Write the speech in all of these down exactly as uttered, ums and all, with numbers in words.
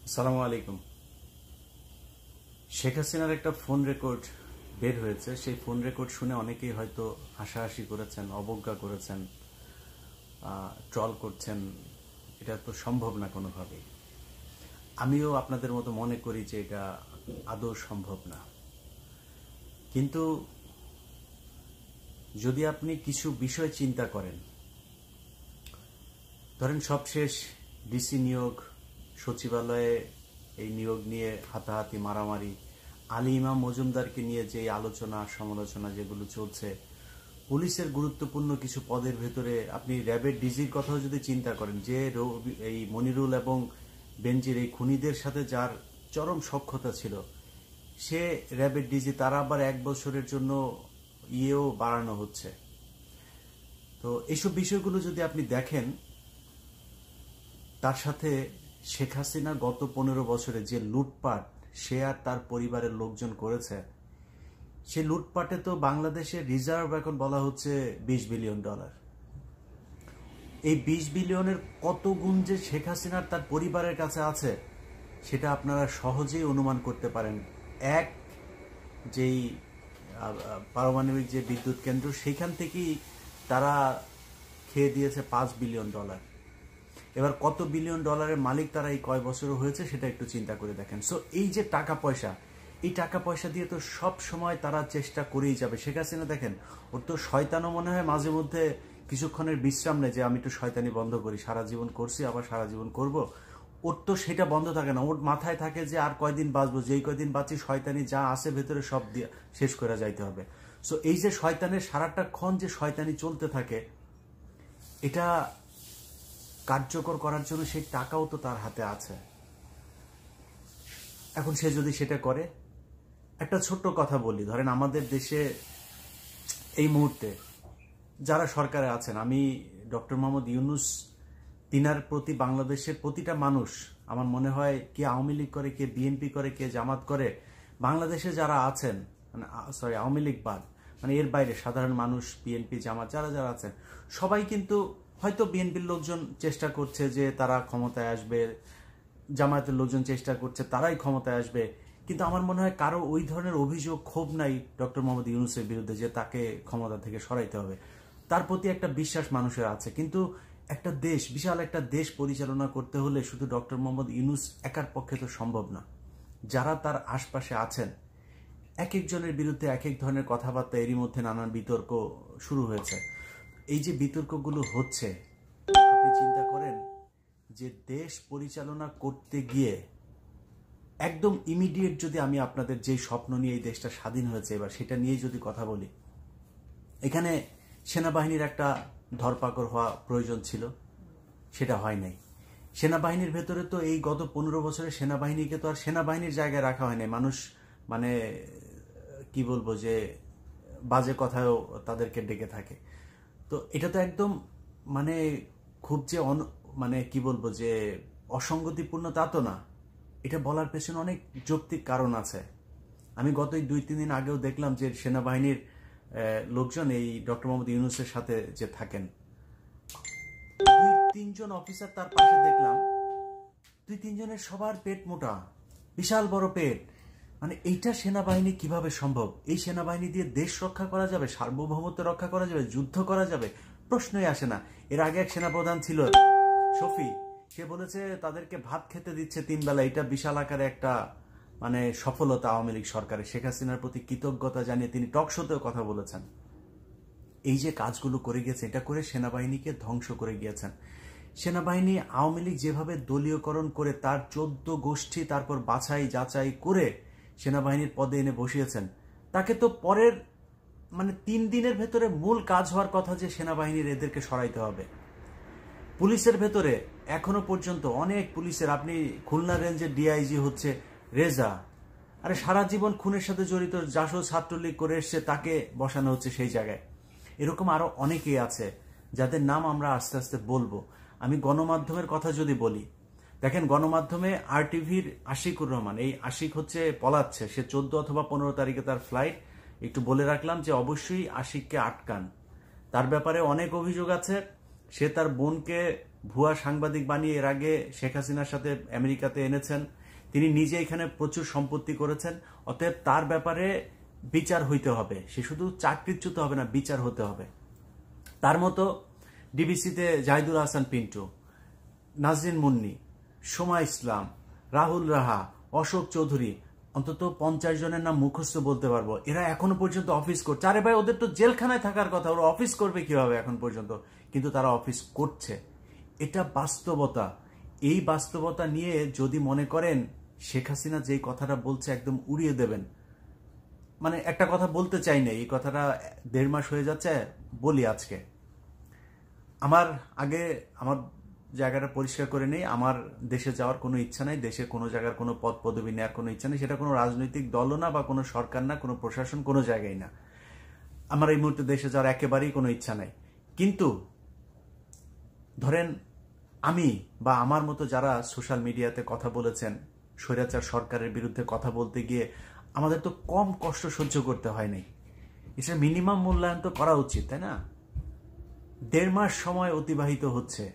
আসসালামু আলাইকুম। শেখ হাসিনার একটা ফোন রেকর্ড বের হয়েছে। সেই ফোন রেকর্ড শুনে অনেকেই হয়তো হাসাহাসি করেছেন, অবজ্ঞা করেছেন, ট্রল করছেন। এটা তো সম্ভব না কোনোভাবেই। আমিও আপনাদের মতো মনে করি যে এটা আদৌ সম্ভব না। কিন্তু যদি আপনি কিছু বিষয় চিন্তা করেন, ধরেন সবশেষ ডিসি নিয়োগ, সচিবালয়ে এই নিয়োগ নিয়ে হাতাহাতি মারামারি, আলী ইমাম মজুমদারকে নিয়ে যে আলোচনা সমালোচনা যেগুলো চলছে, পুলিশের গুরুত্বপূর্ণ কিছু পদের ভেতরে আপনি র্যাবের ডিজির কথাও যদি চিন্তা করেন, যে এই মনিরুল এবং বেনজির এই খুনিদের সাথে যার চরম সখ্যতা ছিল, সে র্যাবের ডিজি, তারা আবার এক বছরের জন্য ইয়েও বাড়ানো হচ্ছে। তো এইসব বিষয়গুলো যদি আপনি দেখেন, তার সাথে শেখ হাসিনা গত পনেরো বছরে যে লুটপাট সে আর তার পরিবারের লোকজন করেছে, সে লুটপাটে তো বাংলাদেশের রিজার্ভ এখন বলা হচ্ছে বিশ বিলিয়ন ডলার। এই বিশ বিলিয়নের কত গুণ যে শেখ হাসিনার তার পরিবারের কাছে আছে সেটা আপনারা সহজেই অনুমান করতে পারেন। এক, যেই পারমাণবিক যে বিদ্যুৎ কেন্দ্র, সেইখান থেকেই তারা খেয়ে দিয়েছে পাঁচ বিলিয়ন ডলার। এবার কত বিলিয়ন ডলারের মালিক তারা এই কয় বছরও হয়েছে সেটা একটু চিন্তা করে দেখেন। সো এই যে টাকা পয়সা, এই টাকা পয়সা দিয়ে তো সব সময় তারা চেষ্টা করেই যাবে। শেখ হাসিনা দেখেন, ওর তো শয়তানও মনে হয় মাঝে মধ্যে কিছুক্ষণের বিশ্রাম নেই যে আমি একটু শয়তানি বন্ধ করি, সারা জীবন করছি আবার সারা জীবন করব। ওর তো সেটা বন্ধ থাকে না। ওর মাথায় থাকে যে আর কয়দিন বাঁচবো, যেই কয়দিন বাঁচি শয়তানি যা আছে ভেতরে সব দিয়ে শেষ করে যাইতে হবে। সো এই যে শয়তানের সারাটা ক্ষণ যে শয়তানি চলতে থাকে, এটা কার্যকর করার জন্য সেই টাকাও তো তার হাতে আছে। এখন সে যদি সেটা করে, একটা ছোট্ট কথা বলি, ধরেন আমাদের দেশে এই মুহূর্তে যারা সরকারে আছেন, আমি ডক্টর মোহাম্মদ ইউনূস, তিনার প্রতি বাংলাদেশের প্রতিটা মানুষ, আমার মনে হয় কে আওয়ামী লীগ করে, কে বিএনপি করে, কে জামাত করে, বাংলাদেশে যারা আছেন, মানে সরি আওয়ামী লীগ বাদ, মানে এর বাইরে সাধারণ মানুষ, বিএনপি জামাত যারা যারা আছেন, সবাই কিন্তু হয়তো বিএনপির লোকজন চেষ্টা করছে যে তারা ক্ষমতায় আসবে, জামায়াতের লোকজন চেষ্টা করছে তারাই ক্ষমতায় আসবে, কিন্তু আমার মনে হয় কারো ওই ধরনের অভিযোগ ক্ষোভ নাই ডক্টর মোহাম্মদ ইউনূসের বিরুদ্ধে যে তাকে ক্ষমতা থেকে সরাইতে হবে। তার প্রতি একটা বিশ্বাস মানুষের আছে। কিন্তু একটা দেশ, বিশাল একটা দেশ পরিচালনা করতে হলে শুধু ডক্টর মোহাম্মদ ইউনূস একার পক্ষে তো সম্ভব না। যারা তার আশপাশে আছেন, এক একজনের বিরুদ্ধে এক এক ধরনের কথাবার্তা, এরই মধ্যে নানান বিতর্ক শুরু হয়েছে। এই যে বিতর্কগুলো হচ্ছে, আপনি চিন্তা করেন যে দেশ পরিচালনা করতে গিয়ে একদম ইমিডিয়েট, যদি আমি আপনাদের যে স্বপ্ন নিয়ে এই দেশটা স্বাধীন হয়েছে এবার সেটা নিয়েই যদি কথা বলি, এখানে সেনাবাহিনীর একটা ধরপাকড় হওয়া প্রয়োজন ছিল, সেটা হয় নাই। সেনাবাহিনীর ভেতরে তো এই গত পনেরো বছরে সেনাবাহিনীকে তো আর সেনাবাহিনীর জায়গায় রাখা হয় নাই। মানুষ মানে কি বলবো যে বাজে কথাও তাদেরকে ডেকে থাকে। তো এটা তো একদম মানে খুব যে মানে কি বলবো যে অসঙ্গতিপূর্ণ তা তো না। এটা বলার পেছনে অনেক যৌক্তিক কারণ আছে। আমি গত দুই তিন দিন আগেও দেখলাম যে সেনাবাহিনীর লোকজন এই ডক্টর মোহাম্মদ ইউনূসের সাথে যে থাকেন, দুই তিনজন অফিসার তার পাশে দেখলাম, দুই তিনজনের সবার পেট মোটা, বিশাল বড় পেট। মানে এইটা সেনাবাহিনী কিভাবে সম্ভব? এই সেনাবাহিনী দিয়ে দেশ রক্ষা করা যাবে, সার্বভৌমত্ব রক্ষা করা যাবে, যুদ্ধ করা যাবে? প্রশ্নই আসে না। এর আগে এক সেনাপ্রধান ছিল শফি, সে বলেছে তাদেরকে ভাত খেতে দিচ্ছে তিন বেলা। এটা বিশাল আকারে একটা মানে সফলতা আওয়ামী লীগ সরকারের। শেখ হাসিনার প্রতি কৃতজ্ঞতা জানিয়ে তিনি টক শোতেও কথা বলেছেন। এই যে কাজগুলো করে গিয়েছে, এটা করে সেনাবাহিনীকে ধ্বংস করে গিয়েছেন। সেনাবাহিনী আওয়ামী লীগ যেভাবে দলীয়করণ করে তার চোদ্দ গোষ্ঠী তারপর বাছাই যাচাই করে সেনাবাহিনীর পদে এনে বসিয়েছেন, তাকে তো পরের মানে তিন দিনের ভেতরে মূল কাজ হওয়ার কথা যে সেনাবাহিনীর এদেরকে সরাইতে হবে। পুলিশের ভেতরে এখনো পর্যন্ত অনেক পুলিশের, আপনি খুলনা রেঞ্জের ডিআইজি হচ্ছে রেজা, আরে সারা জীবন খুনের সাথে জড়িত, জাসদ ছাত্রলীগ করে এসছে, তাকে বসানো হচ্ছে সেই জায়গায়। এরকম আরো অনেকেই আছে যাদের নাম আমরা আস্তে আস্তে বলবো। আমি গণমাধ্যমের কথা যদি বলি, দেখেন গণমাধ্যমে আর টিভির আশিকুর রহমান, এই আশিক হচ্ছে পলাচ্ছে, সে চোদ্দ অথবা পনেরো তারিখে তার ফ্লাইট। একটু বলে রাখলাম যে অবশ্যই আশিককে আটকান, তার ব্যাপারে অনেক অভিযোগ আছে। সে তার বোনকে ভুয়া সাংবাদিক বানিয়ে এর আগে শেখ হাসিনার সাথে আমেরিকাতে এনেছেন। তিনি নিজে এখানে প্রচুর সম্পত্তি করেছেন। অতএব তার ব্যাপারে বিচার হইতে হবে। সে শুধু চাকরিচ্যুত হবে না, বিচার হতে হবে। তার মতো ডিবিসিতে জাহিদুল হাসান পিন্টু, নাজরিন মুন্নি, সোমা ইসলাম, রাহুল রাহা, অশোক চৌধুরী, অন্তত পঞ্চাশ জনের নাম মুখস্থ বলতে পারবো। এরা এখনো পর্যন্ত অফিস করছে। আরে ভাই, ওদের তো জেলখানায় থাকার কথা, ওরা অফিস করবে কিভাবে এখন পর্যন্ত? কিন্তু তারা অফিস করছে। এটা বাস্তবতা। এই বাস্তবতা নিয়ে যদি মনে করেন শেখ হাসিনা যেই কথাটা বলছে একদম উড়িয়ে দেবেন, মানে একটা কথা বলতে চাই না, এই কথাটা দেড় মাস হয়ে যাচ্ছে, বলি আজকে। আমার আগে আমার জায়গাটা পরিষ্কার করে নেই। আমার দেশে যাওয়ার কোনো ইচ্ছা নাই, দেশে কোনো জায়গার কোনো পদ পদবি নেওয়ার কোনো ইচ্ছা নেই। সেটা কোনো রাজনৈতিক দলও না, বা কোনো সরকার না, কোনো প্রশাসন, কোনো জায়গায় না। আমার এই মুহূর্তে দেশে যাওয়ার একেবারেই কোনো ইচ্ছা নাই। কিন্তু ধরেন আমি বা আমার মতো যারা সোশ্যাল মিডিয়াতে কথা বলেছেন স্বৈরাচার সরকারের বিরুদ্ধে কথা বলতে গিয়ে, আমাদের তো কম কষ্ট সহ্য করতে হয় নাই। এটা মিনিমাম মূল্যায়ন তো করা উচিত, তাই না? দেড় মাস সময় অতিবাহিত হচ্ছে,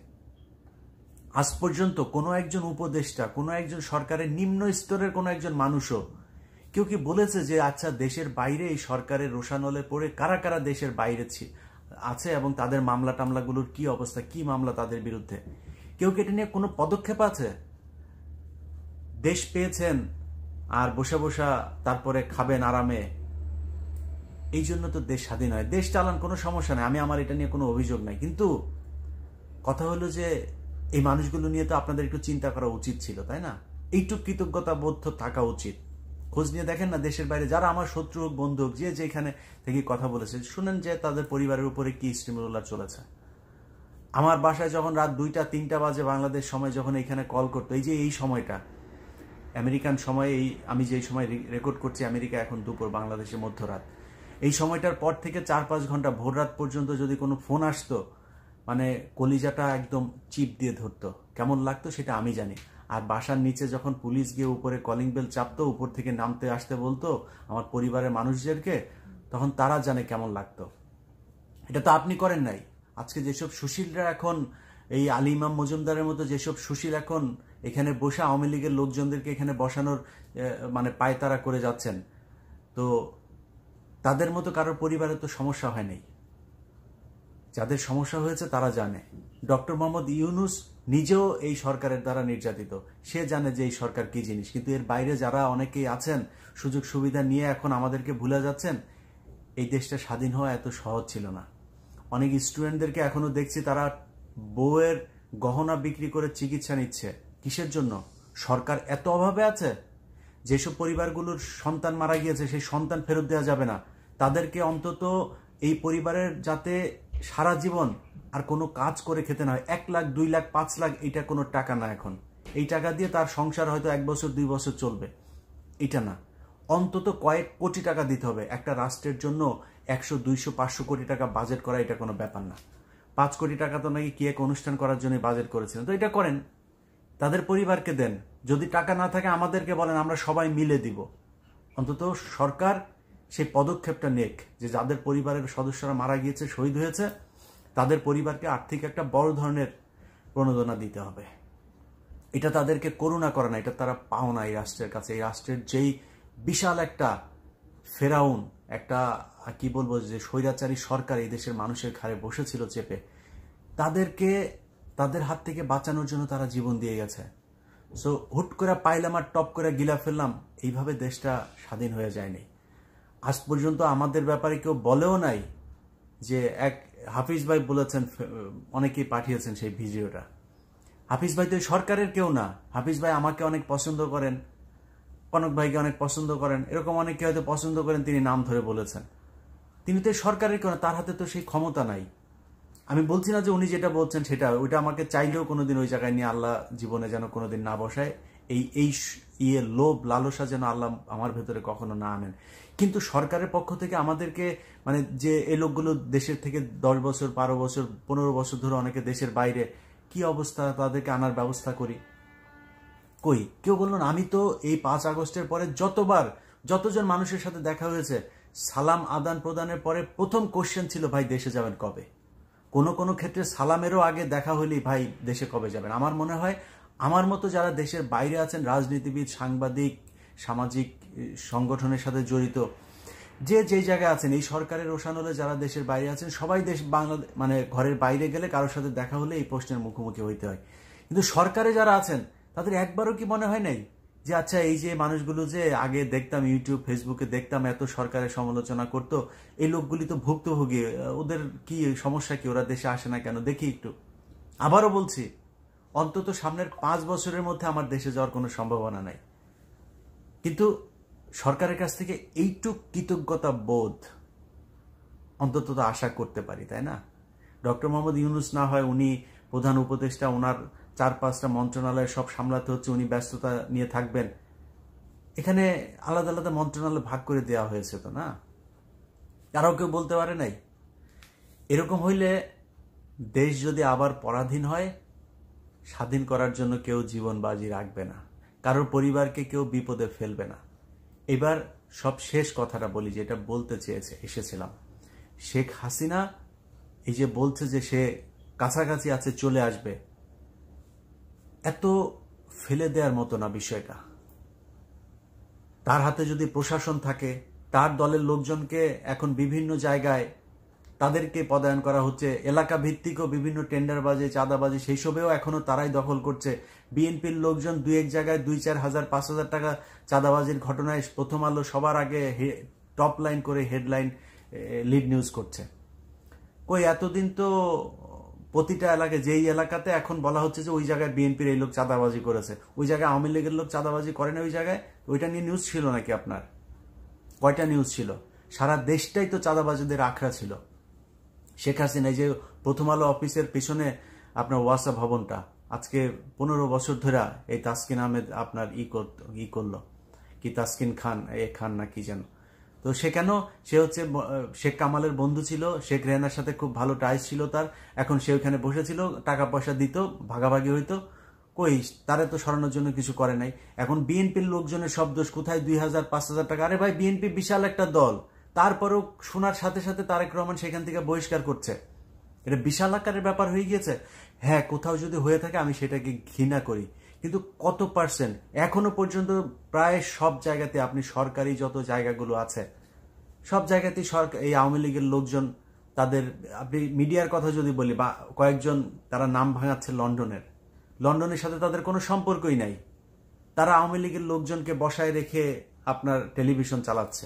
আজ পর্যন্ত কোনো একজন উপদেষ্টা, কোনো একজন সরকারের নিম্ন স্তরের কোনো একজন মানুষও কেউ কি বলেছে যে আচ্ছা দেশের বাইরে এই সরকারের রোষানলে পড়ে কারা কারা দেশের বাইরে আছে এবং তাদের মামলা টামলাগুলোর কি অবস্থা, কি মামলা তাদের বিরুদ্ধে? কেউ কি এটা নিয়ে কোনো পদক্ষেপ আছে? দেশ পেয়েছেন আর বসে বসা তারপরে খাবেন আরামে, এই জন্য তো দেশ স্বাধীন হয়। দেশ চালান, কোনো সমস্যা নাই, আমি আমার এটা নিয়ে কোনো অভিযোগ নাই। কিন্তু কথা হলো যে এই মানুষগুলো নিয়ে তো আপনাদের একটু চিন্তা করা উচিত ছিল, তাই না? এইটুকু কৃতজ্ঞতা বোধ থাকা উচিত। খোঁজ নিয়ে দেখেন না দেশের বাইরে যারা আমার শত্রু হোক বন্ধু হোক, যে যেখানে থেকে কথা বলেছে, শুনেন যে তাদের পরিবারের উপরে কি স্টিমুলার চলেছে। আমার বাসায় যখন রাত দুইটা তিনটা বাজে বাংলাদেশ সময় যখন এখানে কল করতো, এই যে এই সময়টা আমেরিকান সময়, এই আমি যেই সময় রেকর্ড করছি আমেরিকা এখন দুপুর, বাংলাদেশে মধ্যরাত, এই সময়টার পর থেকে চার পাঁচ ঘন্টা ভোর রাত পর্যন্ত যদি কোনো ফোন আসতো, মানে কলিজাটা একদম চিপ দিয়ে ধরতো। কেমন লাগতো সেটা আমি জানি। আর বাসার নিচে যখন পুলিশ গিয়ে উপরে কলিং বেল চাপতো, উপর থেকে নামতে আসতে বলতো আমার পরিবারের মানুষদেরকে, তখন তারা জানে কেমন লাগতো। এটা তো আপনি করেন নাই। আজকে যেসব সুশীলরা এখন, এই আলী ইমাম মজুমদারের মতো যেসব সুশীল এখন এখানে বসে আওয়ামী লীগের লোকজনদেরকে এখানে বসানোর মানে পায়তারা করে যাচ্ছেন, তো তাদের মতো কারোর পরিবারে তো সমস্যা হয় নাই। যাদের সমস্যা হয়েছে তারা জানে। ডক্টর মোহাম্মদ ইউনূস নিজেও এই সরকারের দ্বারা নির্যাতিত, সে জানে যে এই সরকার কি জিনিস। কিন্তু এর বাইরে যারা অনেকেই আছেন সুযোগ সুবিধা নিয়ে এখন আমাদেরকে ভুলে যাচ্ছেন, এই দেশটা স্বাধীন হওয়া এত সহজ ছিল না। অনেক স্টুডেন্টদেরকে এখনো দেখছি তারা বউয়ের গহনা বিক্রি করে চিকিৎসা নিচ্ছে। কিসের জন্য? সরকার এত অভাবে আছে। যেসব পরিবারগুলোর সন্তান মারা গিয়েছে সেই সন্তান ফেরত দেওয়া যাবে না, তাদেরকে অন্তত এই পরিবারের যাতে সারা জীবন আর কোনো কাজ করে খেতে না হয়। এক লাখ দুই লাখ পাঁচ লাখ এটা কোনো টাকা না। এখন এই টাকা দিয়ে তার সংসার হয়তো এক বছর দুই বছর চলবে, এটা না। অন্তত কয়েক কোটি টাকা দিতে হবে। একটা রাষ্ট্রের জন্য একশো দুইশো পাঁচশো কোটি টাকা বাজেট করা এটা কোনো ব্যাপার না। পাঁচ কোটি টাকা তো নাকি কি এক অনুষ্ঠান করার জন্য বাজেট করেছিলেন, তো এটা করেন, তাদের পরিবারকে দেন। যদি টাকা না থাকে আমাদেরকে বলেন, আমরা সবাই মিলে দিব। অন্তত সরকার সেই পদক্ষেপটা নেক যে যাদের পরিবারের সদস্যরা মারা গিয়েছে, শহীদ হয়েছে, তাদের পরিবারকে আর্থিক একটা বড় ধরনের প্রণোদনা দিতে হবে। এটা তাদেরকে করুণা করে না, এটা তারা পাওনা এই রাষ্ট্রের কাছে। এই রাষ্ট্রের যেই বিশাল একটা ফেরাউন, একটা কি বলবো, যে স্বৈরাচারী সরকার এই দেশের মানুষের ঘাড়ে বসেছিল চেপে, তাদেরকে তাদের হাত থেকে বাঁচানোর জন্য তারা জীবন দিয়ে গেছে। সো হুট করে পাইলাম আর টপ করে গিলা ফেললাম, এইভাবে দেশটা স্বাধীন হয়ে যায়নি। আজ পর্যন্ত আমাদের ব্যাপারে কেউ বলেও নাই যে, এক হাফিজ ভাই বলেছেন, অনেকেই পাঠিয়েছেন সেই ভিডিওটা। হাফিজ ভাই তো সরকারের কেউ না। হাফিজ ভাই আমাকে অনেক পছন্দ করেন, কনক ভাইকে অনেক পছন্দ করেন, এরকম অনেকে হয়তো পছন্দ করেন, তিনি নাম ধরে বলেছেন। তিনি তো সরকারের কেউ না, তার হাতে তো সেই ক্ষমতা নাই। আমি বলছি না যে উনি যেটা বলছেন সেটা, ওইটা আমাকে চাইলেও কোনোদিন ওই জায়গায় নিয়ে আল্লাহ জীবনে যেন কোনোদিন না বসায়। এই এই ইয়ে লোভ লালসা যেন আল্লাহ আমার ভেতরে কখনো না আনেন। কিন্তু সরকারের পক্ষ থেকে আমাদেরকে, মানে যে এই লোকগুলো দেশের থেকে দশ বছর বারো বছর পনেরো বছর ধরে অনেকে দেশের বাইরে, কি অবস্থা, তাদেরকে আনার ব্যবস্থা করি, কই কেউ বললো না। আমি তো এই পাঁচ আগস্টের পরে যতবার যতজন মানুষের সাথে দেখা হয়েছে, সালাম আদান প্রদানের পরে প্রথম কোশ্চেন ছিল, ভাই দেশে যাবেন কবে? কোনো কোনো ক্ষেত্রে সালামেরও আগে দেখা হইলেই ভাই দেশে কবে যাবেন। আমার মনে হয় আমার মতো যারা দেশের বাইরে আছেন, রাজনীতিবিদ, সাংবাদিক, সামাজিক সংগঠনের সাথে জড়িত, যে যেই জায়গায় আছেন, এই সরকারের রোশানলে যারা দেশের বাইরে আছেন, সবাই দেশ বাংলাদেশ মানে ঘরের বাইরে গেলে কারোর সাথে দেখা হলে এই প্রশ্নের মুখোমুখি হইতে হয়। কিন্তু সরকারে যারা আছেন তাদের একবারও কি মনে হয় নাই যে আচ্ছা এই যে মানুষগুলো যে আগে দেখতাম ইউটিউব ফেসবুকে দেখতাম এত সরকারের সমালোচনা করতো, এই লোকগুলি তো ভুক্তভোগী, ওদের কি সমস্যা কি, ওরা দেশে আসে না কেন, দেখি একটু। আবারও বলছি, অন্তত সামনের পাঁচ বছরের মধ্যে আমার দেশে যাওয়ার কোনো সম্ভাবনা নাই, কিন্তু সরকারের কাছ থেকে এইটুক কৃতজ্ঞতা বোধ অন্তত তো আশা করতে পারি, তাই না? ডক্টর মোহাম্মদ ইউনূস না হয় উনি প্রধান উপদেষ্টা, ওনার চার পাঁচটা মন্ত্রণালয় সব সামলাতে হচ্ছে, উনি ব্যস্ততা নিয়ে থাকবেন। এখানে আলাদা আলাদা মন্ত্রণালয় ভাগ করে দেওয়া হয়েছে তো, না? তারাও কেউ বলতে পারে নাই? এরকম হইলে দেশ যদি আবার পরাধীন হয়, স্বাধীন করার জন্য কেউ জীবন বাজি রাখবে না, কারোর পরিবারকে কেউ বিপদে ফেলবে না। এবার সব শেষ কথাটা বলি, যেটা বলতে চেয়েছে এসেছিলাম। শেখ হাসিনা এই যে বলছে যে সে কাছাকাছি আছে, চলে আসবে, এত ফেলে দেওয়ার মতো না বিষয়টা। তার হাতে যদি প্রশাসন থাকে, তার দলের লোকজনকে এখন বিভিন্ন জায়গায় তাদেরকে পদায়ন করা হচ্ছে, এলাকা ভিত্তিকও বিভিন্ন টেন্ডারবাজি, চাঁদাবাজি, সেই সবেও এখনো তারাই দখল করছে। বিএনপির লোকজন দুই এক জায়গায় দুই চার হাজার পাঁচ হাজার টাকা চাঁদাবাজির ঘটনায় প্রথম আলো সবার আগে টপ লাইন করে হেডলাইন লিড নিউজ করছে। কই এতদিন তো প্রতিটা এলাকায়, যেই এলাকাতে এখন বলা হচ্ছে যে ওই জায়গায় বিএনপির এই লোক চাঁদাবাজি করেছে, ওই জায়গায় আওয়ামী লীগের লোক চাঁদাবাজি করে না, ওই জায়গায় ওইটা নিয়ে নিউজ ছিল নাকি আপনার? কয়টা নিউজ ছিল? সারা দেশটাই তো চাঁদাবাজিদের আখড়া ছিল। শেখ হাসিনা যে প্রথম আলো অফিসের পিছনে আপনার ওয়াসা ভবনটা আজকে পনেরো বছর ধরে এই তাসকিন আহমেদ আপনার ই ই করলো, কি তাসকিন খান এ খান না কি যেন, তো সে কেন, সে হচ্ছে শেখ কামালের বন্ধু ছিল, শেখ রেহানার সাথে খুব ভালো টাইস ছিল তার, এখন সে ওইখানে বসেছিল, টাকা পয়সা দিত, ভাগাভাগি হইতো, কই তারে তো সরানোর জন্য কিছু করে নাই। এখন বিএনপির লোকজনের সব দোষ, কোথায় দুই হাজার পাঁচ হাজার টাকা, আরে ভাই বিএনপি বিশাল একটা দল, তারপরেও শোনার সাথে সাথে তারেক রহমান সেখান থেকে বহিষ্কার করছে। এটা বিশাল আকারের ব্যাপার হয়ে গিয়েছে। হ্যাঁ, কোথাও যদি হয়ে থাকে আমি সেটাকে ঘৃণা করি, কিন্তু কত পার্সেন্ট এখনো পর্যন্ত প্রায় সব জায়গাতে, আপনি সরকারি যত জায়গাগুলো আছে সব জায়গাতেই সরকার এই আওয়ামী লীগের লোকজন, তাদের আপনি মিডিয়ার কথা যদি বলি, বা কয়েকজন তারা নাম ভাঙাচ্ছে লন্ডনের, লন্ডনের সাথে তাদের কোনো সম্পর্কই নাই, তারা আওয়ামী লীগের লোকজনকে বসায় রেখে আপনার টেলিভিশন চালাচ্ছে।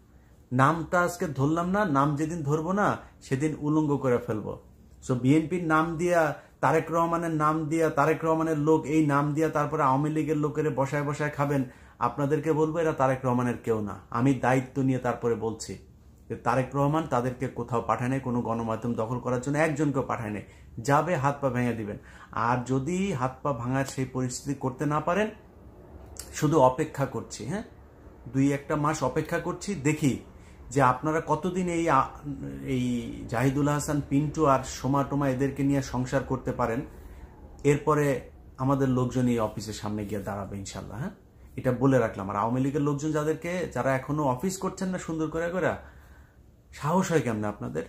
নামটা আজকে ধরলাম না, নাম যেদিন ধরবো না সেদিন উলঙ্গ করে ফেলবো। সো বিএনপির নাম দিয়া, তারেক রহমানের নাম দিয়া, তারেক রহমানের লোক এই নাম দিয়া তারপরে আওয়ামী লীগের লোকের বসায় বসায় খাবেন, আপনাদেরকে বলবো এরা তারেক রহমানের কেউ না। আমি দায়িত্ব নিয়ে তারপরে বলছি যে তারেক রহমান তাদেরকে কোথাও পাঠায় নাই, কোনো গণমাধ্যম দখল করার জন্য একজনকেও পাঠায় নাই। যাবে হাত পা ভেঙে দিবেন, আর যদি হাত পা ভাঙার সেই পরিস্থিতি করতে না পারেন, শুধু অপেক্ষা করছি, হ্যাঁ দুই একটা মাস অপেক্ষা করছি, দেখি যে আপনারা কতদিন এই এই জাহিদুল হাসান পিন্টু আর সোমা টোমা এদেরকে নিয়ে সংসার করতে পারেন। এরপরে আমাদের লোকজন এই অফিসের সামনে গিয়ে দাঁড়াবে ইনশাল্লাহ। হ্যাঁ, এটা বলে রাখলাম। আর আওয়ামী লীগের লোকজন যাদেরকে, যারা এখনো অফিস করছেন না সুন্দর করে করে, সাহস হয় কেমনে আপনাদের?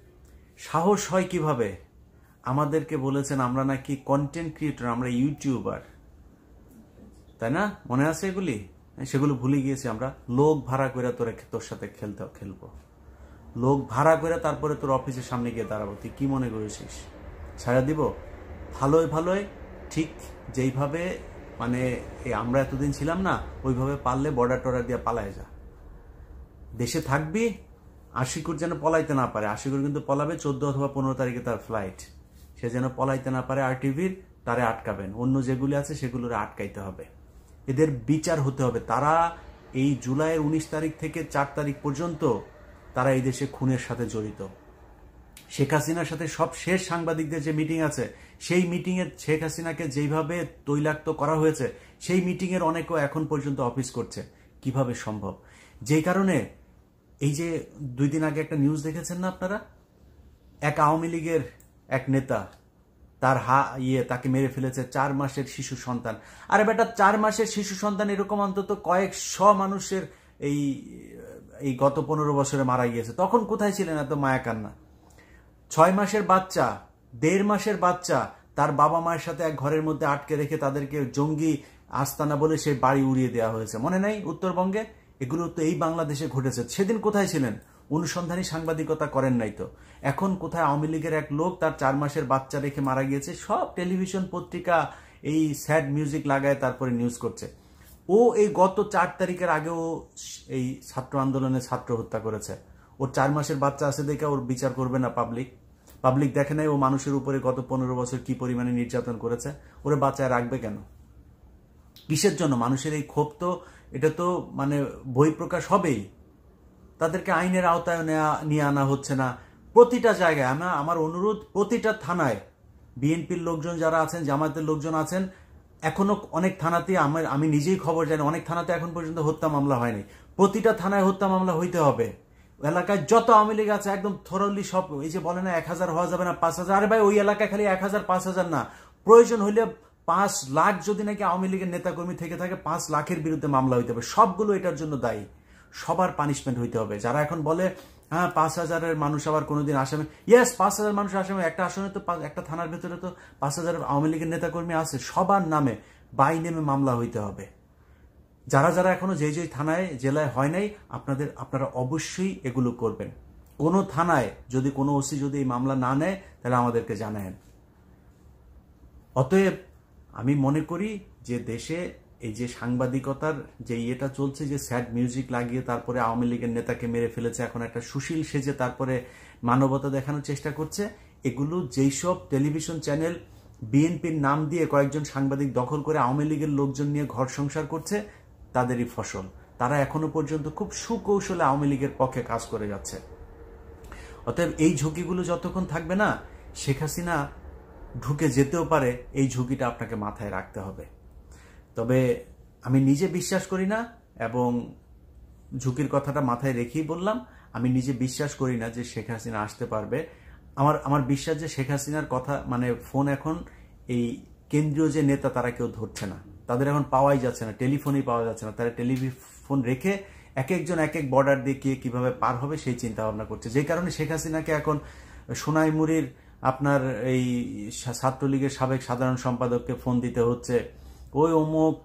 সাহস হয় কিভাবে? আমাদেরকে বলেছেন আমরা নাকি কন্টেন্ট ক্রিয়েটর, আমরা ইউটিউবার, তাই না? মনে আছে এগুলি? সেগুলো ভুলে গিয়েছি আমরা। লোক ভাড়া করে তোর তোর সাথে খেলতে খেলবো, লোক ভাড়া করে তারপরে তোর অফিসের সামনে গিয়ে দাঁড়াবো। তুই কি মনে করেছিস ছাড়া দিব? ভালোই ভালোই ঠিক যেইভাবে মানে আমরা এতদিন ছিলাম না, ওইভাবে পারলে বর্ডার টর্ডার দিয়ে পালায় যা। দেশে থাকবি, আশিকুর যেন পলাইতে না পারে। আশিকুর কিন্তু পলাবে চোদ্দ অথবা পনেরো তারিখে তার ফ্লাইট, সে যেন পলাইতে না পারে। আর টিভির তারে আটকাবেন, অন্য যেগুলি আছে সেগুলোরে আটকাইতে হবে, এদের বিচার হতে হবে। তারা এই জুলাইয়ের উনিশ তারিখ থেকে চার তারিখ পর্যন্ত তারা এই দেশে খুনের সাথে জড়িত। শেখ হাসিনার সাথে সব শেষ সাংবাদিকদের যে মিটিং আছে, সেই মিটিংয়ে শেখ হাসিনাকে যেইভাবে তৈলাক্ত করা হয়েছে, সেই মিটিংয়ের অনেকেও এখন পর্যন্ত অফিস করছে। কিভাবে সম্ভব? যেই কারণে এই যে দুই দিন আগে একটা নিউজ দেখেছেন না আপনারা, এক আওয়ামী লীগের এক নেতা তার হা ইয়ে তাকে মেরে ফেলেছে, চার মাসের শিশু সন্তান। আরে বেটা, চার মাসের শিশু সন্তান এরকম অন্তত কয়েকশ মানুষের এই এই গত পনেরো বছরে মারা গিয়েছে। তখন কোথায় ছিলেন এত মায়া কান্না? ছয় মাসের বাচ্চা, দেড় মাসের বাচ্চা তার বাবা মায়ের সাথে এক ঘরের মধ্যে আটকে রেখে তাদেরকে জঙ্গি আস্তানা বলে সেই বাড়ি উড়িয়ে দেওয়া হয়েছে, মনে নাই উত্তরবঙ্গে? এগুলো তো এই বাংলাদেশে ঘটেছে। সেদিন কোথায় ছিলেন? অনুসন্ধানী সাংবাদিকতা করেন নাই তো। এখন কোথায় আওয়ামী লীগের এক লোক তার চার মাসের বাচ্চা রেখে মারা গিয়েছে, সব টেলিভিশন পত্রিকা এই স্যাড মিউজিক লাগায় তারপরে নিউজ করছে। ও এই গত চার তারিখের আগেও এই ছাত্র আন্দোলনে ছাত্র হত্যা করেছে। ওর চার মাসের বাচ্চা আছে দেখে ওর বিচার করবে না পাবলিক? পাবলিক দেখে নাই ও মানুষের উপরে গত পনেরো বছর কি পরিমাণে নির্যাতন করেছে? ওরে বাচ্চায় রাখবে কেন? কিসের জন্য? মানুষের এই ক্ষোভ তো, এটা তো মানে বহিঃপ্রকাশ হবেই। তাদেরকে আইনের আওতায় নিয়ে আনা হচ্ছে না। প্রতিটা জায়গায় আমরা, আমার অনুরোধ, প্রতিটা থানায় বিএনপির লোকজন যারা আছেন, জামায়াতের লোকজন আছেন, এখনো অনেক থানাতে, আমার আমি নিজেই খবর জানি, অনেক থানাতে এখন পর্যন্ত হত্যা মামলা হয়নি। প্রতিটা থানায় হত্যা মামলা হইতে হবে। এলাকায় যত আওয়ামী লীগ আছে একদম থরলি সব, এই যে বলে না এক হাজার হওয়া যাবে না, পাঁচ হাজার, আরে ভাই ওই এলাকায় খালি এক হাজার পাঁচ হাজার না, প্রয়োজন হইলে পাঁচ লাখ যদি নাকি আওয়ামী লীগের নেতাকর্মী থেকে থাকে, পাঁচ লাখের বিরুদ্ধে মামলা হইতে হবে। সবগুলো এটার জন্য দায়ী। সবার পানিশমেন্ট হইতে হবে। যারা এখন বলে হ্যাঁ পাঁচ হাজারের মানুষ আবার কোনোদিন আসামে, ইয়েস পাঁচ হাজার মানুষ আসামে, একটা আসনে তো একটা থানার ভেতরে তো পাঁচ হাজার আওয়ামী লীগের নেতাকর্মী আছে, সবার নামে বাই নেমে মামলা হইতে হবে। যারা যারা এখনো যে যে থানায় জেলায় হয় নাই, আপনাদের আপনারা অবশ্যই এগুলো করবেন। কোনো থানায় যদি কোনো ওসি যদি এই মামলা না নেয় তাহলে আমাদেরকে জানায়েন। অতএব আমি মনে করি যে দেশে এই যে সাংবাদিকতার যে ইয়েটা চলছে, যে স্যাড মিউজিক লাগিয়ে তারপরে আওয়ামী লীগের নেতাকে মেরে ফেলেছে, এখন একটা সুশীল সেজে তারপরে মানবতা দেখানোর চেষ্টা করছে, এগুলো যেই সব টেলিভিশন চ্যানেল বিএনপির নাম দিয়ে কয়েকজন সাংবাদিক দখল করে আওয়ামী লীগের লোকজন নিয়ে ঘর সংসার করছে, তাদেরই ফসল। তারা এখনো পর্যন্ত খুব সুকৌশলে আওয়ামী লীগের পক্ষে কাজ করে যাচ্ছে। অতএব এই ঝুঁকিগুলো যতক্ষণ থাকবে না, শেখ হাসিনা ঢুকে যেতেও পারে, এই ঝুঁকিটা আপনাকে মাথায় রাখতে হবে। তবে আমি নিজে বিশ্বাস করি না, এবং ঝুঁকির কথাটা মাথায় রেখেই বললাম, আমি নিজে বিশ্বাস করি না যে শেখ হাসিনা আসতে পারবে। আমার আমার বিশ্বাস যে শেখ হাসিনার কথা মানে ফোন এখন এই কেন্দ্রীয় যে নেতা তারা কেউ ধরছে না, তাদের এখন পাওয়াই যাচ্ছে না, টেলিফোনই পাওয়া যাচ্ছে না। তারা টেলিফোন রেখে এক একজন এক এক বর্ডার দিয়ে কে কিভাবে পার হবে সেই চিন্তা ভাবনা করছে। যে কারণে শেখ হাসিনাকে এখন সোনাইমুড়ির আপনার এই ছাত্রলীগের সাবেক সাধারণ সম্পাদককে ফোন দিতে হচ্ছে, ওই অমুক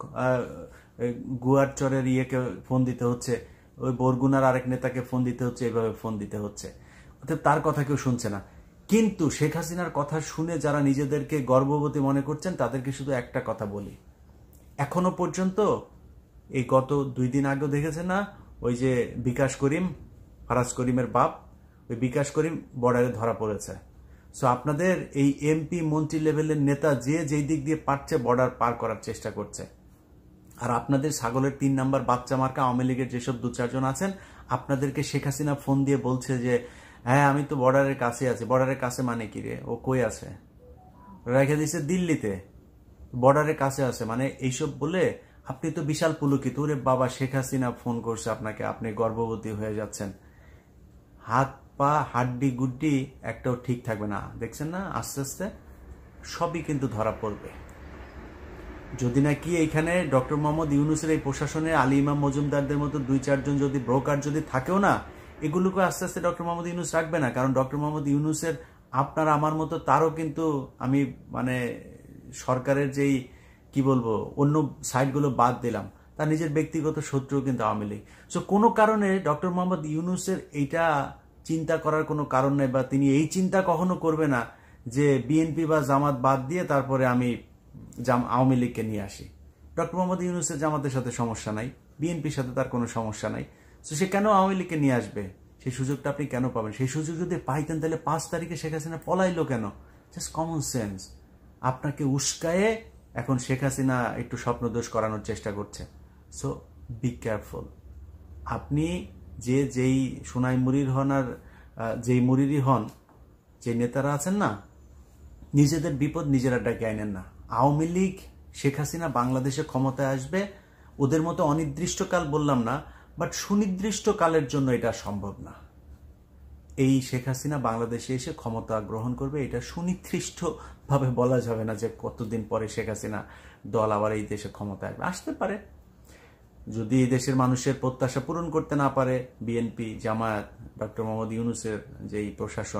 গুয়ারচরের ইয়েকে ফোন দিতে হচ্ছে, ওই বরগুনার আরেক নেতাকে ফোন দিতে হচ্ছে, এইভাবে ফোন দিতে হচ্ছে। অর্থাৎ তার কথা কেউ শুনছে না। কিন্তু শেখ হাসিনার কথা শুনে যারা নিজেদেরকে গর্ববতী মনে করছেন, তাদেরকে শুধু একটা কথা বলি, এখনো পর্যন্ত এই গত দুই দিন আগেও দেখেছে না, ওই যে বিকাশ করিম, ফারাজ করিমের বাপ, ওই বিকাশ করিম বর্ডারে ধরা পড়েছে। সো আপনাদের এই এমপি মন্ত্রী লেভেলের নেতা যে যেই দিক দিয়ে পারছে বর্ডার পার করার চেষ্টা করছে। আর আপনাদের ছাগলের তিন নাম্বার বাচ্চা মার্কা আওয়ামী লীগের যেসব দু চারজন আছেন, আপনাদেরকে শেখ হাসিনা ফোন দিয়ে বলছে যে হ্যাঁ আমি তো বর্ডারের কাছে আছি। বর্ডারের কাছে মানে কি রে? ও কই আছে? রেখে দিচ্ছে দিল্লিতে, বর্ডারের কাছে আছে মানে এইসব বলে আপনি তো বিশাল পুলকিত। ওরে বাবা, শেখ হাসিনা ফোন করছে আপনাকে, আপনি গর্ভবতী হয়ে যাচ্ছেন, হাত পা হাড্ডি গুড্ডি একটাও ঠিক থাকবে না। দেখছেন না, আস্তে আস্তে সবই কিন্তু ধরা পড়বে। যদি নাকি এইখানে ডক্টর মোহাম্মদ ইউনুসের এই প্রশাসনে আলী ইমাম মজুমদারদের মতো দুই চারজন যদি ব্রোকার যদি থাকেও না, এগুলোকে আস্তে আস্তে ডক্টর মোহাম্মদ ইউনুস রাখবে না। কারণ ডক্টর মোহাম্মদ ইউনুসের আপনার আমার মতো তারও কিন্তু, আমি মানে সরকারের যেই কি বলবো অন্য সাইডগুলো বাদ দিলাম, তার নিজের ব্যক্তিগত শত্রু কিন্তু আওয়ামী লীগ। সো কোনো কারণে ডক্টর মোহাম্মদ ইউনুসের এইটা চিন্তা করার কোনো কারণ নেই, বা তিনি এই চিন্তা কখনো করবে না যে বিএনপি বা জামাত বাদ দিয়ে তারপরে আমি আওয়ামী লীগকে নিয়ে আসি। ডক্টর মোহাম্মদ ইউনুসের জামাতের সাথে সমস্যা নাই, বিএনপির সাথে তার কোনো সমস্যা নাই। তো সে কেন আওয়ামী লীগকে নিয়ে আসবে? সেই সুযোগটা আপনি কেন পাবেন? সেই সুযোগ যদি পাইতেন তাহলে পাঁচ তারিখে শেখ হাসিনা পলাইলো কেন? Just common sense. আপনাকে উস্কায়ে এখন শেখ হাসিনা একটু স্বপ্নদোষ করানোর চেষ্টা করছে। So be careful. আপনি যে যেই সোনাই মুড়ির হন আর যেই মুড়িরই হন, যে নেতারা আছেন না, নিজেদের বিপদ নিজেরা ডেকে আনেন না। আওয়ামী লীগ শেখ হাসিনা বাংলাদেশে ক্ষমতায় আসবে, ওদের মতো অনির্দিষ্টকাল বললাম না, বাট সুনির্দিষ্ট কালের জন্য এটা সম্ভব না। এই শেখ হাসিনা বাংলাদেশে এসে ক্ষমতা গ্রহণ করবে, এটা সুনির্দিষ্ট ভাবে বলা যাবে না যে কতদিন পরে শেখ হাসিনা দল আবার এই দেশে ক্ষমতায় আসবে। আসতে পারে, যদি এই দেশের মানুষের প্রত্যাশা পূরণ করতে না পারে বিএনপি, জামায়াত, ডক্টর মোহাম্মদ ইউনুসের যেই প্রশাসন,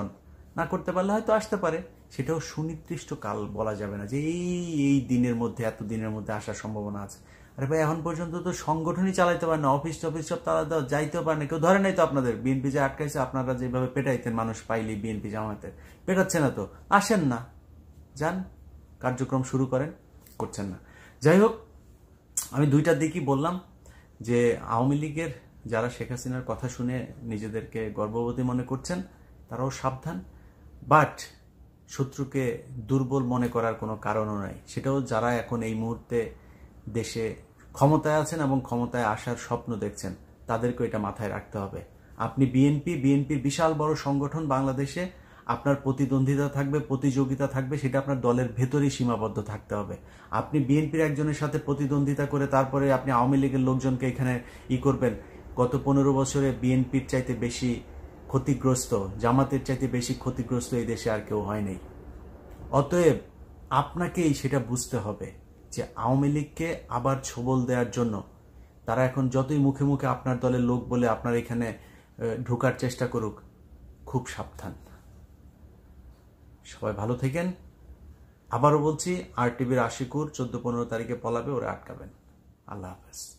না করতে পারলে হয়তো আসতে পারে, সেটাও সুনির্দিষ্ট কাল বলা যাবে না যে এই এই দিনের মধ্যে এত দিনের মধ্যে আসার সম্ভাবনা আছে। আরে ভাই এখন পর্যন্ত তো সংগঠনই চালাইতে পারে না, অফিস টফিস সব তারা দাও যাইতেও পারে না, কেউ ধরে নাই তো আপনাদের। বিএনপি যে আটকাইছে, আপনারা যেভাবে পেটাইতেন মানুষ পাইলি বিএনপি জামায়াতের, পেটাচ্ছে না তো, আসেন না, যান কার্যক্রম শুরু করেন, করছেন না। যাই হোক, আমি দুইটার দিকই বললাম যে আওয়ামী লীগের যারা শেখ হাসিনার কথা শুনে নিজেদেরকে গর্ববতী মনে করছেন তারাও সাবধান, বাট শত্রুকে দুর্বল মনে করার কোনো কারণও নাই। সেটাও যারা এখন এই মুহূর্তে দেশে ক্ষমতায় আছেন এবং ক্ষমতায় আসার স্বপ্ন দেখছেন, তাদেরকে এটা মাথায় রাখতে হবে। আপনি বিএনপি, বিএনপির বিশাল বড় সংগঠন বাংলাদেশে, আপনার প্রতিদ্বন্দ্বিতা থাকবে, প্রতিযোগিতা থাকবে, সেটা আপনার দলের ভেতরেই সীমাবদ্ধ থাকতে হবে। আপনি বিএনপির একজনের সাথে প্রতিদ্বন্দ্বিতা করে তারপরে আপনি আওয়ামী লীগের লোকজনকে এখানে ই করবেন। গত পনেরো বছরে বিএনপির চাইতে বেশি ক্ষতিগ্রস্ত, জামাতের চাইতে বেশি ক্ষতিগ্রস্ত এই দেশে আর কেউ হয় নাই। অতএব আপনাকেই সেটা বুঝতে হবে যে আওয়ামী লীগকে আবার ছবল দেওয়ার জন্য তারা এখন যতই মুখে মুখে আপনার দলের লোক বলে আপনার এখানে ঢোকার চেষ্টা করুক, খুব সাবধান। সবাই ভালো থাকেন। আবারও বলছি, আর টিভির আশিকুর চোদ্দ পনেরো তারিখে পলাবে, ওরা আটকাবেন। আল্লাহ হাফেজ।